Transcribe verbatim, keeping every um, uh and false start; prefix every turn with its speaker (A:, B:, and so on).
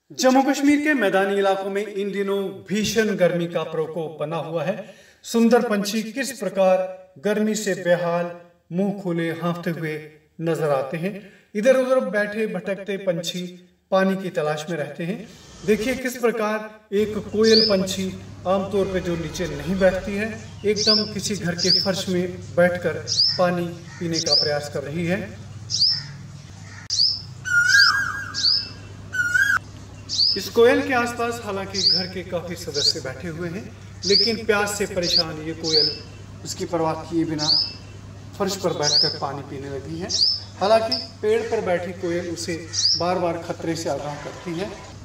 A: जम्मू कश्मीर के मैदानी इलाकों में इन दिनों भीषण गर्मी का प्रकोप बना हुआ है। सुंदर पंछी किस प्रकार गर्मी से बेहाल मुंह खोले हाँफते हुए नजर आते हैं। इधर उधर बैठे भटकते पंछी पानी की तलाश में रहते हैं। देखिए किस प्रकार एक कोयल पंछी आमतौर पर जो नीचे नहीं बैठती है, एकदम किसी घर के फर्श में बैठकर पानी पीने का प्रयास कर रही है। इस कोयल के आसपास हालांकि घर के काफी सदस्य बैठे हुए हैं, लेकिन प्यास से परेशान ये कोयल उसकी परवाह किए बिना फर्श पर बैठकर पानी पीने लगी है। हालांकि पेड़ पर बैठी कोयल उसे बार बार खतरे से आगाह करती है।